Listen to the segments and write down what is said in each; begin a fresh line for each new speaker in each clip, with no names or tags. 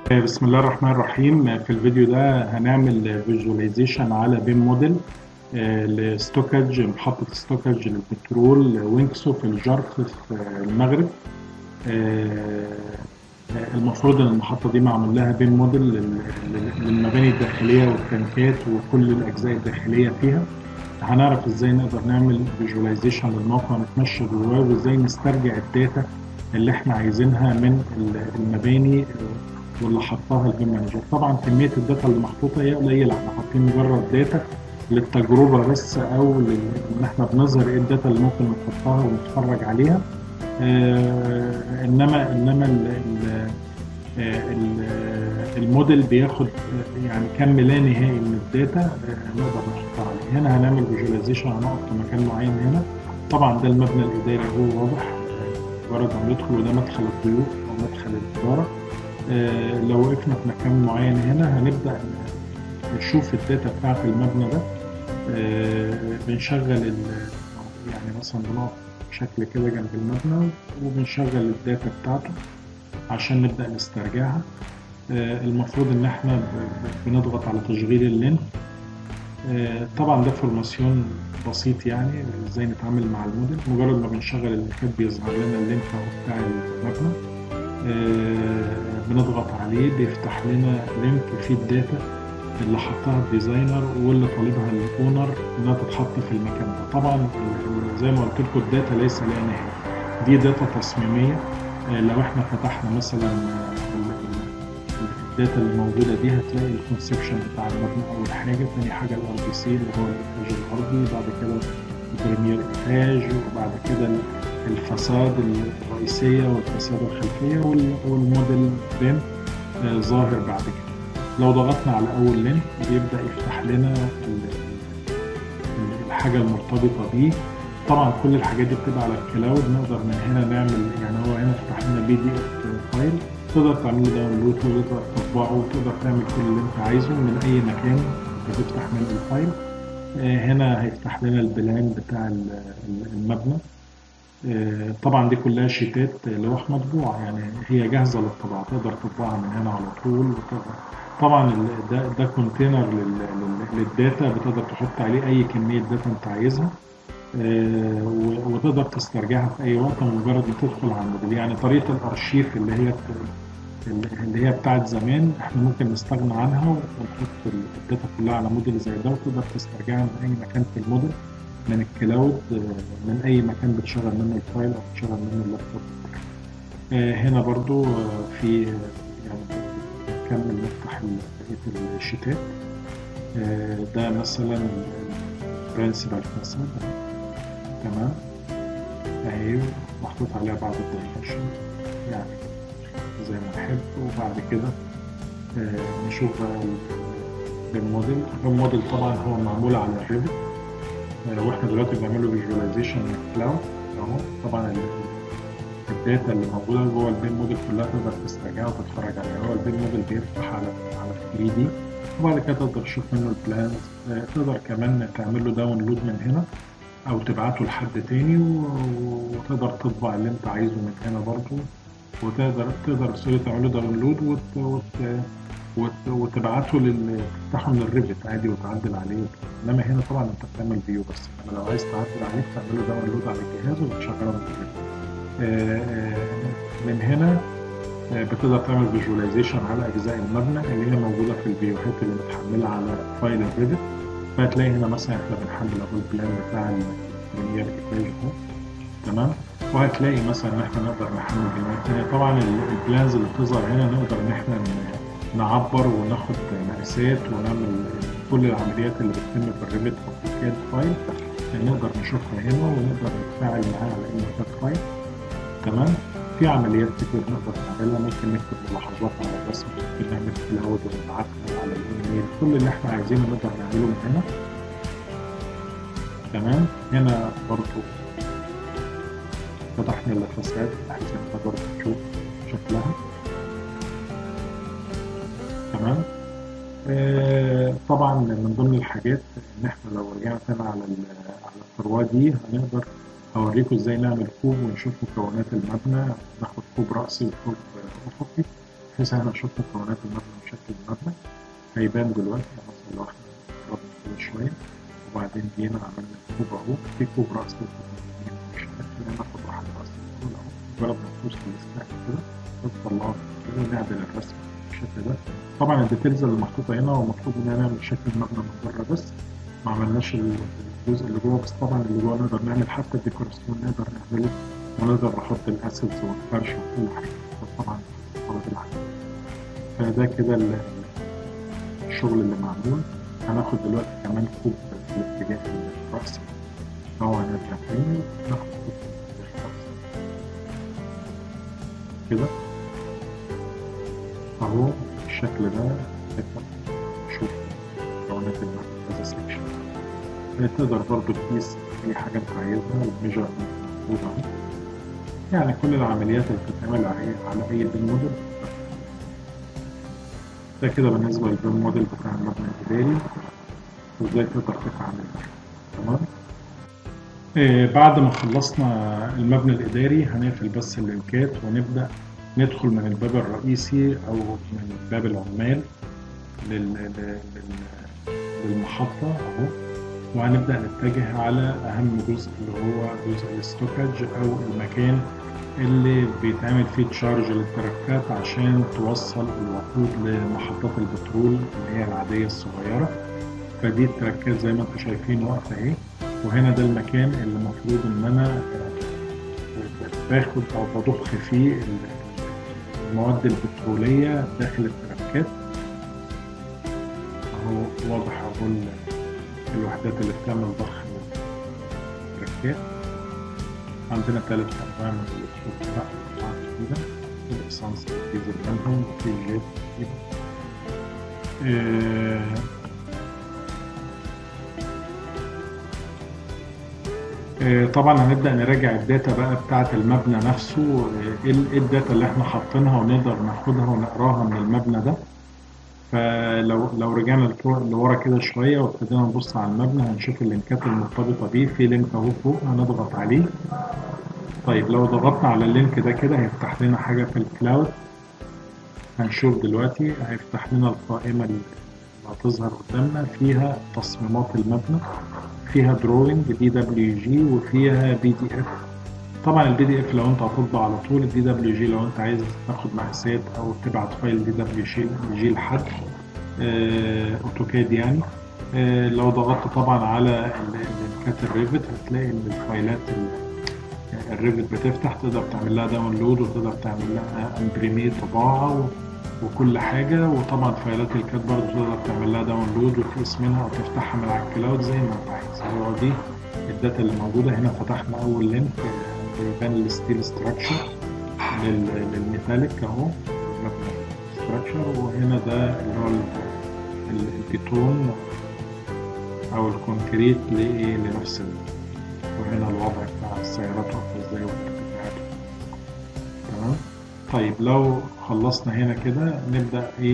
بسم الله الرحمن الرحيم. في الفيديو ده هنعمل فيجواليزيشن على بيم موديل لستوكج، محطة ستوكج للبترول وينكسو في الجرف في المغرب. المفروض ان المحطة دي معمول لها بيم موديل للمباني الداخلية والتنكات وكل الأجزاء الداخلية فيها. هنعرف ازاي نقدر نعمل فيجواليزيشن للموقع ونتمشى جواه، وازاي نسترجع الداتا اللي احنا عايزينها من المباني واللي حطها البيم مانجر. طبعا كميه الداتا اللي محطوطه هي قليله، احنا حاطين مجرد داتا للتجربه بس، او ان احنا بنظهر ايه الداتا اللي ممكن نحطها ونتفرج عليها. انما الموديل بياخد يعني كم لا نهائي من الداتا نقدر نحطها عليه. هنا هنعمل فيجواليزيشن، هنقف في مكان معين هنا. طبعا ده المبنى الاداري هو واضح مجرد ما ندخل، وده مدخل الضيوف او مدخل الاداره. لو وقفنا في مكان معين هنا هنبدأ نشوف الداتا بتاعت المبنى ده. بنشغل يعني مثلا بنقف بشكل كده جنب المبنى وبنشغل الداتا بتاعته عشان نبدأ نسترجعها. المفروض ان احنا بنضغط على تشغيل اللينك. طبعا ده فورماسيون بسيط يعني ازاي نتعامل مع الموديل. مجرد ما بنشغل اللينكات بيظهر لنا اللينك بتاع المبنى، بنضغط عليه بيفتح لنا لينك فيه الداتا اللي حطها الديزاينر واللي طالبها الاونر انها تتحط في المكان ده. طبعا زي ما قلت لكم الداتا ليس لها نهايه، دي داتا تصميميه. لو احنا فتحنا مثلا الداتا اللي موجوده دي هتلاقي الكونسبشن بتاع المبنى اول حاجه، ثاني حاجه الار بي سي اللي هو الايتاج الارضي، بعد كده البريمير ايتاج، وبعد كده الفساد الرئيسية والفساد الخلفية والموديل بيم ظاهر بعد كده. لو ضغطنا على أول لينك بيبدأ يفتح لنا الحاجة المرتبطة بيه. طبعا كل الحاجات دي بتبقى على الكلاود، نقدر من هنا نعمل يعني هو هنا فتح لنا بي دي اف فايل، تقدر تعمل له داونلود وتقدر تطبعه وتقدر تعمل كل اللي انت عايزه من أي مكان بتفتح منه الفايل. هنا هيفتح لنا البلان بتاع المبنى. طبعا دي كلها شيتات لوح مطبوعة، يعني هي جاهزة للطباعة، تقدر تطبعها من هنا على طول. طبعا ده كونتينر للداتا، بتقدر تحط عليه أي كمية داتا أنت عايزها، وتقدر تسترجعها في أي وقت مجرد ما تدخل على الموديل. يعني طريقة الأرشيف اللي هي بتاعت زمان احنا ممكن نستغنى عنها ونحط الداتا كلها على موديل زي ده، وتقدر تسترجعها من أي مكان في الموديل، من الكلاود، من اي مكان بتشغل منه الفايل او بتشغل منه اللابتوب. هنا برضو في يعني نكمل نفتح بقيه الشيتات. ده مثلا البرنسبل فاساد، تمام، اهي محطوط عليها بعض الدايمنشن يعني زي ما نحب. وبعد كده نشوف بقى الموديل طبعا هو معمول على الريفت، واحنا دلوقتي بنعمل له فيجواليزيشن من الكلاود اهو. طبعا الداتا اللي موجوده جوه البيم موديل كلها تقدر تسترجعها وتتفرج عليها. هو البيم موديل بيفتح على 3 دي، وبعد كده تقدر تشوف منه البلانز. تقدر كمان تعمل له داونلود من هنا او تبعته لحد تاني، وتقدر تطبع اللي انت عايزه من هنا برضو، وتقدر تعمل له داونلود وتبعته تفتحه من الريفت عادي وتعدل عليه. انما هنا طبعا انت بتعمل فيو بس، انما لو عايز تعدل عليه بتعمله داونلود على الجهاز وبتشغله من الريفت. من هنا بتقدر تعمل فيجواليزيشن على اجزاء المبنى اللي هي موجوده في الفيوهات اللي متحمله على فايل الريفت. فهتلاقي هنا مثلا احنا بنحمل اهو البلان بتاع البريمير ايتاج اهو، تمام. وهتلاقي مثلا ان احنا نقدر نحمل بلانات تانية. طبعا البلانز اللي بتظهر هنا نقدر ان احنا نعبر وناخد مقاسات ونعمل كل العمليات اللي بتتم في الريفت او في الكاد فايل، نقدر نشوفها هنا ونقدر نتفاعل معاها على انه كاد فايل، تمام. في عمليات كتير نقدر نعملها، ممكن نكتب ملاحظات على الرسم، ممكن نعمل كلاود ونبعتها على الايميل، كل اللي احنا عايزينه نقدر نعمله من هنا، تمام. هنا برضو فتحنا الفساد بحيث ان تقدر تشوف شكلها، تمام. طبعا من ضمن الحاجات ان احنا لو رجعنا تاني على الثروه دي هنقدر اوريكم ازاي نعمل كوب ونشوف مكونات المبنى. ناخد كوب رأسي وكوب افقي. بحيث احنا نشوف مكونات المبنى وشكل المبنى هيبان دلوقتي. مثلا لو احنا قربنا كده شوية وبعدين جينا عملنا كوب اهو، في كوب رأس اليمين والشمال، خلينا ناخد واحدة رأس الكوب اهو، مجرد ما نفوز في السناك كده نطلعها كده ونعدل الرسم بالشكل ده. طبعا الديتيلز اللي محطوطة هنا هو مطلوب مننا نعمل شكل المبنى من بره بس، ما عملناش الجزء اللي جوه بس. طبعا اللي جوه نقدر نعمل حتى الديكوراسيون نقدر نعمله، ونقدر نحط الاسيدز والفرش وكل حاجة طبعا طلب الحاجة. فده كده الشغل اللي معمول. هناخد دلوقتي كمان كوب في الاتجاه الرأسي أو هنرجع تاني ناخد كوب في الاتجاه الرأسي كده أهو بالشكل ده. نقدر نشوف مكونات المبنى كذا سكشن. تقدر برضو تقيس أي حاجة أنت عايزها، الميجر موجود أهو. يعني كل العمليات اللي بتتعمل على أي بيم موديل. ده كده بالنسبة للبيم موديل بتاع المبنى الإداري وإزاي تقدر تفعل تمام. بعد ما خلصنا المبنى الإداري هنقفل بس اللينكات ونبدأ ندخل من الباب الرئيسي أو من باب العمال للمحطة أهو، وهنبدأ نتجه على أهم جزء اللي هو جزء الستوكج أو المكان اللي بيتعمل فيه تشارج للتركات عشان توصل الوقود لمحطات البترول اللي هي العادية الصغيرة. فدي التركات زي ما انتم شايفين واقفة اهي، وهنا ده المكان اللي المفروض ان انا باخد او بضخ فيه المواد البترولية داخل التركات اهو. واضح اهو الوحدات اللي بتعمل ضخ التركات. عندنا 3 أنواع من الأسلوب بتاعت كده، الإسانس الديزل منهم وفي الجيت طبعا هنبدأ نراجع الداتا بقى بتاعت المبنى نفسه، ايه الداتا اللي احنا حاطينها ونقدر ناخدها ونقراها من المبنى ده. فلو رجعنا لورا كده شوية وابتدينا نبص على المبنى هنشوف اللينكات المرتبطة بيه. في لينك اهو فوق هنضغط عليه. طيب لو ضغطنا على اللينك ده كده هيفتح لنا حاجة في الكلاود. هنشوف دلوقتي هيفتح لنا القائمة اللي هتظهر قدامنا فيها تصميمات المبنى، فيها دروينج DWG وفيها PDF. طبعا الPDF لو انت هتطبع على طول، DWG لو انت عايز تاخد مقاسات او تبعت فايل DWG لحد اوتوكاد يعني. لو ضغطت طبعا على اللينكات الريفت هتلاقي ان الفايلات الريفت بتفتح، تقدر تعمل لها داونلود وتقدر تعمل لها امبريمي طباعة وكل حاجة. وطبعا فايلات الكاد برضه تقدر تعمل لها داونلود وفي اسمها او تفتحها من على الكلاود زي ما انت عايز. هو دي الداتا اللي موجودة هنا. فتحنا اول لينك بيبان الستيل ستراكشر للميتاليك اهو ستراكشر، وهنا ده اللي هو البيتون او الكونكريت لنفس وهنا الوضع بتاع السيارات واقفة ازاي والارتفاعات. تمام. طيب لو خلصنا هنا كده نبدأ ايه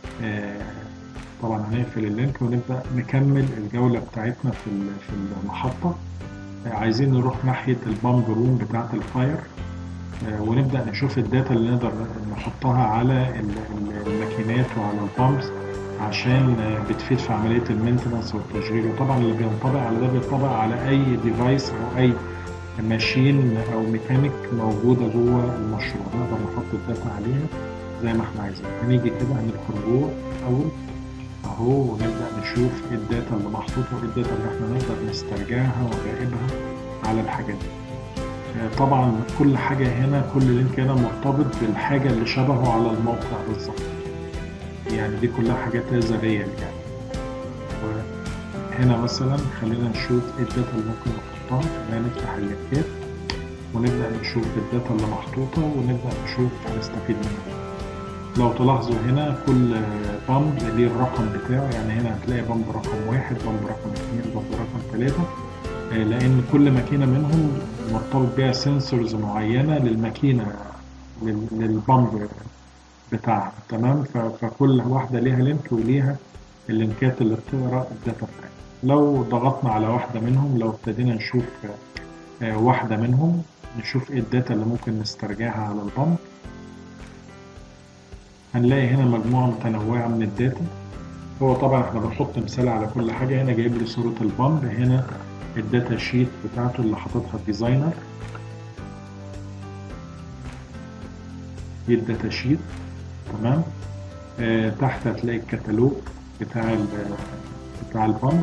طبعا هنقفل اللينك ونبدأ نكمل الجولة بتاعتنا في المحطة. عايزين نروح ناحية البامب روم بتاعت الفاير ونبدأ نشوف الداتا اللي نقدر نحطها على الماكينات وعلى البامبس عشان بتفيد في عملية المينتنس والتشغيل. وطبعا اللي بينطبق على ده بينطبق على أي ديفايس أو أي ماشين أو ميكانيك موجودة جوه المشروع، نقدر نحط الداتا عليها زي ما احنا عايزين. هنيجي كده هندخل جوه أول أهو ونبدأ نشوف إيه الداتا اللي محطوطة وإيه الداتا اللي احنا نقدر نسترجعها ونراقبها على الحاجات دي. طبعا كل حاجة هنا، كل لينك هنا مرتبط بالحاجة اللي شبهه على الموقع بالظبط. يعني دي كلها حاجات ريال يعني. وهنا مثلا خلينا نشوف ايه الداتا اللي ممكن نحطها. خلينا نفتح اللينكات ونبدأ نشوف الداتا اللي محطوطة ونبدأ نشوف هنستفيد منها. لو تلاحظوا هنا كل بامب ليه الرقم بتاعه، يعني هنا هتلاقي بامب رقم 1 بامب رقم 2 بامب رقم 3 لأن كل ماكينة منهم مرتبط بها سنسورز معينة للماكينة للبامب بتاعها. تمام. فكل واحدة ليها لينك وليها اللينكات اللي بتقرأ الداتا بتاعتها. لو ضغطنا على واحدة منهم، لو ابتدينا نشوف واحدة منهم نشوف ايه الداتا اللي ممكن نسترجعها على البامب. هنلاقي هنا مجموعة متنوعة من الداتا. هو طبعا احنا بنحط مثال على كل حاجة. هنا جايب لي صورة البامب، هنا الداتا شيت بتاعته اللي حاططها الديزاينر، دي الداتا شيت. تمام. تحت هتلاقي الكتالوج بتاع البامب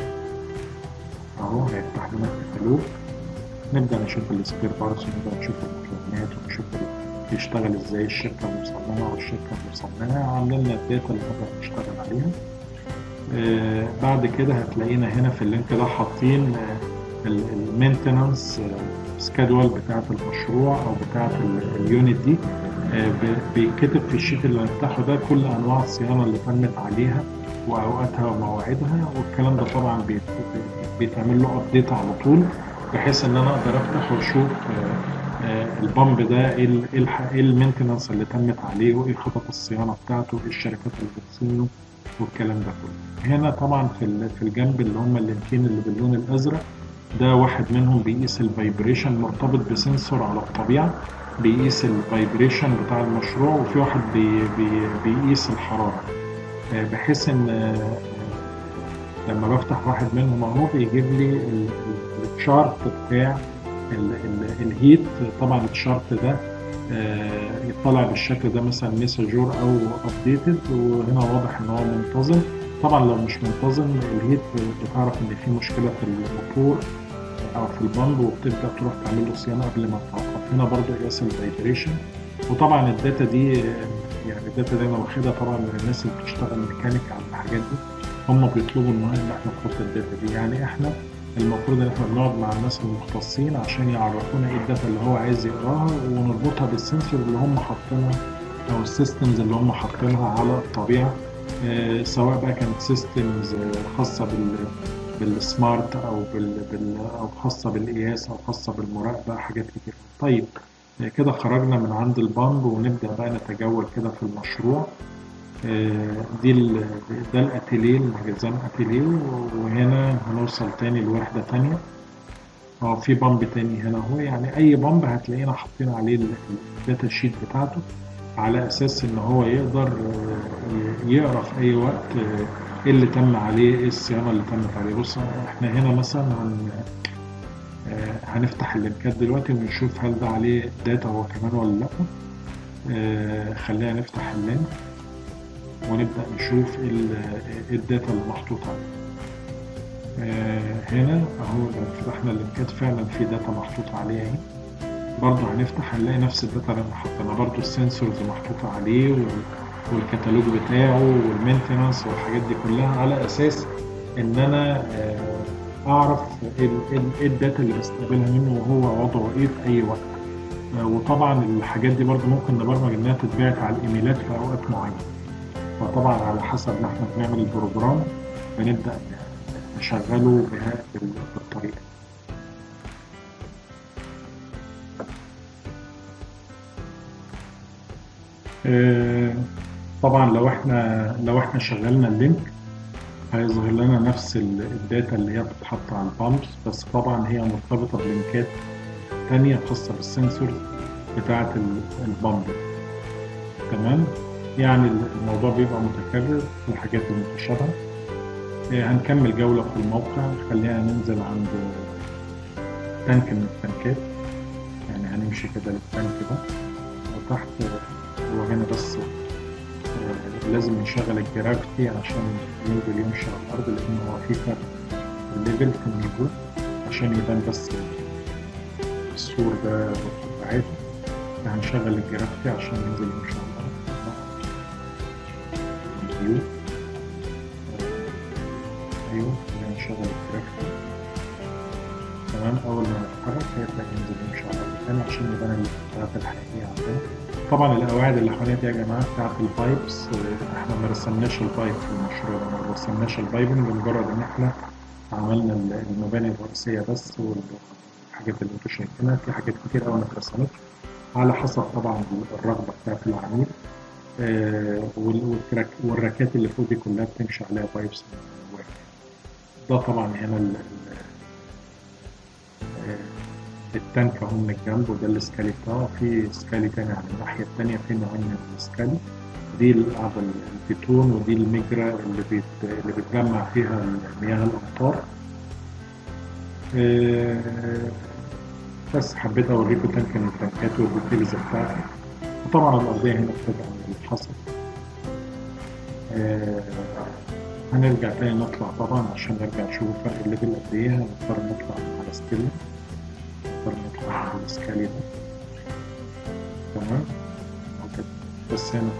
اهو، هيفتح لنا الكتالوج. نبدأ نشوف السبير بارتس، ونبدأ نشوف المكونات، ونشوف بيشتغل ازاي الشركة المصنعة والشركة المصنعة، عاملين لنا الداتا اللي نقدر نشتغل عليها. بعد كده هتلاقينا هنا في اللينك ده حاطين المينتنانس سكادول بتاعة المشروع او بتاعة اليونت دي. بيتكتب في الشيت اللي هنفتحه ده كل انواع الصيانة اللي تمت عليها واوقاتها ومواعيدها، والكلام ده طبعا بيتعمل له ابديت على طول، بحيث ان انا اقدر افتح واشوف البامب ده ايه المينتنانس اللي تمت عليه، وايه خطط الصيانه بتاعته، وايه الشركات اللي بتصينه، والكلام ده كله. هنا طبعا في الجنب اللي هم اللينكين اللي باللون الازرق ده، واحد منهم بيقيس الفايبريشن مرتبط بسنسور على الطبيعه، بيقيس الفايبريشن بتاع المشروع، وفي واحد بيقيس الحراره، بحيث ان لما بفتح واحد منهم اهو بيجيب لي الشارت بتاع الهيت. طبعا الشارت ده يطلع بالشكل ده مثلا مسجور او ابديتد، وهنا واضح ان هو منتظم. طبعا لو مش منتظم الهيت بتعرف ان في مشكله في الموتور او في البامب، وبتبدا تروح تعمل له صيانه قبل ما تتوقف. هنا برضو قياس الفايبريشن. وطبعا الداتا دي يعني الداتا دي انا واخدها طبعا من الناس اللي بتشتغل ميكانيك على الحاجات دي، هم بيطلبوا ان احنا نحط الداتا دي. يعني احنا المفروض ان احنا بنقعد مع الناس المختصين عشان يعرفونا ايه الداتا اللي هو عايز يقراها، ونربطها بالسنسور اللي هم حاطينها او السيستمز اللي هم حاطينها على الطبيعه، سواء بقى كانت سيستمز خاصه بالسمارت او خاصه بالقياس او خاصه بالمراقبه، حاجات كتير. طيب كده خرجنا من عند البامب، ونبدا بقى نتجول كده في المشروع. ده الاتيليه، المجازان اتيليه، وهنا هنوصل تاني لوحده تانيه. في بامب تاني هنا اهو. يعني اي بامب هتلاقينا حاطين عليه الداتا شيت بتاعته، على اساس ان هو يقدر يقرا في اي وقت ايه اللي تم عليه، ايه الصيانه اللي تمت عليه. بص احنا هنا مثلا هنفتح اللينكات دلوقتي ونشوف هل ده عليه داتا هو كمان ولا لا. خلينا نفتح اللينك ونبدأ نشوف الداتا اللي محطوطة عليه. هنا اهو لو فتحنا اللينكات فعلا في داتا محطوطة عليها اهي. برضه هنفتح هنلاقي نفس الداتا اللي حطينا، برضه السنسورز محطوطة عليه، والكتالوج بتاعه والمينتنانس والحاجات دي كلها، على اساس ان انا اعرف ايه الداتا اللي بستقبلها منه وهو وضعه ايه في اي وقت. وطبعا الحاجات دي برضه ممكن نبرمج انها تتبعت على الايميلات في اوقات معينة. فطبعا على حسب ما احنا بنعمل البروجرام بنبدأ نشغله بالطريقة. طبعا لو احنا شغلنا اللينك هيظهر لنا نفس الداتا اللي هي بتتحط على البامبس، بس طبعا هي مرتبطة بلينكات تانية خاصة بالسنسور بتاعة البامب. تمام. يعني الموضوع بيبقى متكرر في الحاجات المتشابهة. هنكمل جولة في الموقع. خلينا ننزل عند تانك من التانكات، يعني هنمشي كده للتانك ده وتحت. هو هنا بس لازم نشغل الجرافيتي عشان ينزل يمشي على الأرض، لأن هو في فرق الليفل في النيفو عشان يبان بس السور ده عادي. هنشغل الجرافيتي عشان ينزل يمشي على الأرض. ايوه نشغل الجرافيتي. تمام. اول ما نتحرك هيبدا ينزل يمشي على الارض عشان يبان الفتحات الحقيقيه عندنا. طبعا القواعد اللي حوالينا يا جماعه بتاعت البايبس، احنا ما رسمناش البايب في المشروع ده، ما رسمناش البايبنج، بمجرد ان احنا عملنا المباني الرئيسيه بس، والحاجات اللي انتوا شايفينها. في حاجات كتير قوي ما اترسمتش على حسب طبعا الرغبه بتاعت العميل. والركات اللي فوق دي كلها بتمشي عليها بايبس واحد. ده طبعا هنا التانك اهو من الجنب، وده الاسكالي بتاعه، في اسكالي تاني على الناحية التانية، في نوعين من الاسكالي. دي القاعدة البيتون، ودي المجرى اللي بتجمع فيها مياه الأمطار. آه، بس حبيت أوريكم تانك من التنكات والديتيلز بتاعتها. وطبعا الأرضية هنا بتبقى من الحصى. آه، هنرجع تاني نطلع طبعا عشان نرجع نشوف فرق الليفل قد إيه. هنضطر نطلع على سكيل، نضطر نطلع على السكالي ده. تمام. بس هنا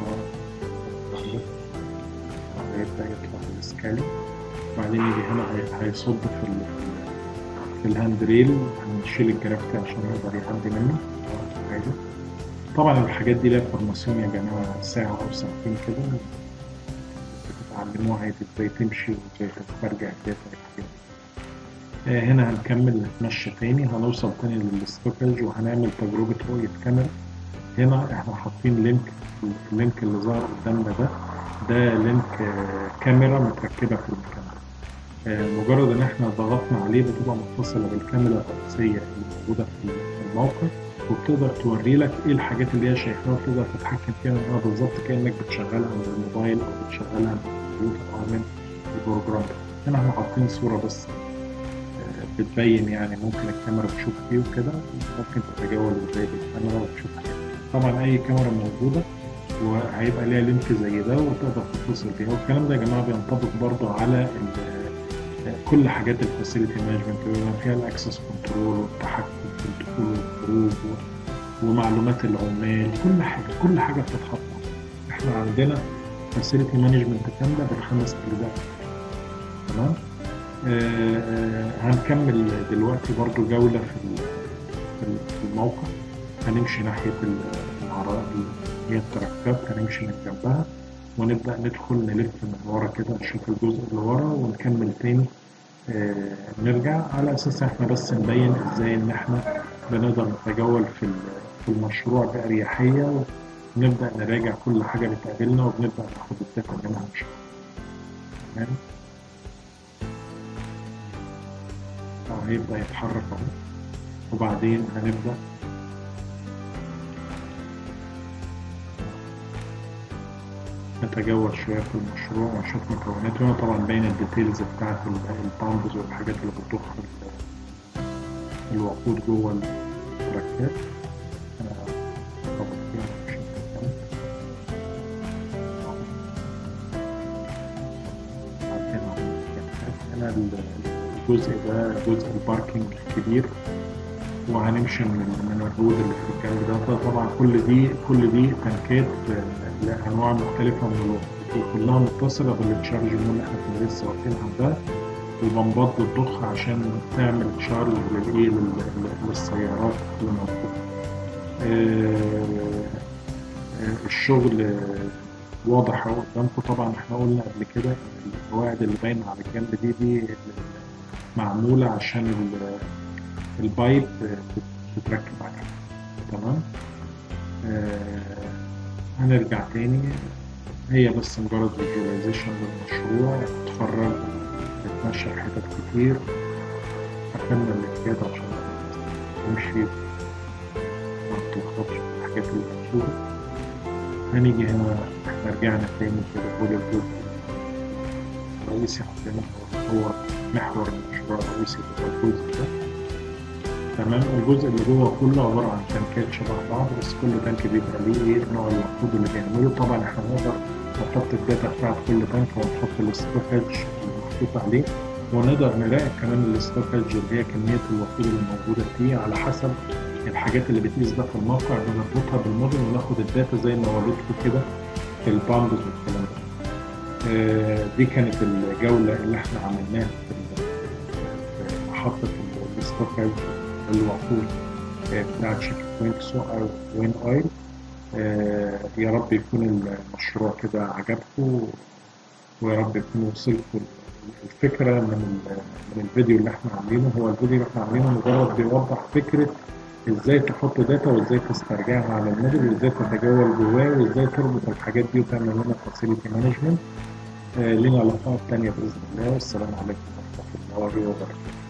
هيبدأ يطلع السكالي، وبعدين يجي هنا هيصب في الهاند ريل. هنشيل الجرافيتي عشان يقدر يعدي منه. طبعا الحاجات دي لها فورماسيون يا جماعة، ساعة أو ساعتين كده بتتعلموها ازاي تمشي وازاي تسترجع الداتا. هنا هنكمل نتمشى تاني، هنوصل تاني للستوكج وهنعمل تجربة رؤية كاميرا. هنا احنا حاطين اللينك اللي ظهر قدامنا ده لينك كاميرا متركبة في المكان. مجرد ان احنا ضغطنا عليه بتبقى متصلة بالكاميرا الرئيسية اللي موجودة في الموقع، وبتقدر توري لك ايه الحاجات اللي هي شايفاها، وتقدر تتحكم فيها منها بالظبط كأنك بتشغلها من الموبايل او بتشغلها من الكمبيوتر او من البروجرام. هنا احنا حاطين صورة بس بتبين يعني ممكن الكاميرا تشوف فيه وكده، ممكن تتجاوز ازاي بالكاميرا وتشوف حاجات. طبعا اي كاميرا موجودة وهيبقى ليها لينك زي ده وتقدر تتصل بيها. والكلام ده يا جماعة بينطبق برضو على كل حاجات الفاسيلتي مانجمنت، بما فيها الاكسس كنترول والتحكم في الدخول والخروج ومعلومات العمال. كل حاجة بتتحط. احنا عندنا فاسيلتي مانجمنت كاملة بالخمس أجزاء. تمام. هنكمل دلوقتي برضو جولة في الموقع. هنمشي ناحية العرائق اللي هي التركات، هنمشي من جنبها ونبدأ ندخل نلف من ورا كده، نشوف الجزء اللي ورا ونكمل تاني. نرجع على أساس احنا بس نبين ازاي ان احنا بنقدر نتجول في المشروع بأريحية، ونبدأ نراجع كل حاجة بتقابلنا، وبنبدأ ناخد الداتا منها ان شاء الله. تمام. هيبدأ يتحرك اهو، وبعدين هنبدأ نتجول شوية في المشروع ونشوف مكوناته. هنا طبعا باين الديتيلز بتاعت البامبز والحاجات اللي بتضخ الوقود جوه التراكات. هنا الجزء ده جزء الباركينج الكبير، وهنمشي من الرود اللي في الجنب ده. طبعا كل دي تنكات لانواع مختلفه من الوقود، وكلها متصله بالتشارج مول اللي احنا كنا لسه واقفين عندها، وبنبض الضخ عشان تعمل تشارج للسيارات اللي موجوده. الشغل واضح اهو قدامكم. طبعا احنا قلنا قبل كده ان القواعد اللي باينه على الجنب دي معموله عشان البايب تتركب عليه. تمام. هنرجع تاني، هي بس مجرد فيجواليزيشن للمشروع. نتفرج، نتمشى في حتت كتير، قفلنا الكتاب عشان نمشي ما نتلخبطش في الحاجات اللي مكتوبة. هنيجي هنا احنا رجعنا تاني كده فوق الجزء الرئيسي عندنا، هو محور المشروع الرئيسي هو الجزء ده. تمام. الجزء اللي جوه كله عبارة عن تنكات شبه بعض، بس كل تانك بيبقى ليه ايه نوع الوقود اللي بيعمله. طبعا احنا نقدر نحط الداتا بتاعت كل تانك ونحط الستوكج المحطوط عليه، ونقدر نراقب كمان الستوكج اللي هي كمية الوقود اللي موجودة فيه على حسب الحاجات اللي بتقيس ده في الموقع. بنربطها بالموديل وناخد الداتا زي ما وريتكم كده في البامبز والكلام ده. دي كانت الجولة اللي احنا عملناها في محطة الستوكج الوقود بتاعت شركة وينكسو أو وين أويل. يا رب يكون المشروع كده عجبكم، ويا رب يكون وصلكم الفكرة من الفيديو اللي احنا عاملينه. هو الفيديو اللي احنا عاملينه مجرد بيوضح فكرة ازاي تحط داتا وازاي تسترجعها على الموديل وازاي تتجول جواه وازاي تربط الحاجات دي وتعمل لنا فاسيلتي مانجمنت. لنا لقاءات تانية بإذن الله، والسلام عليكم ورحمة الله وبركاته.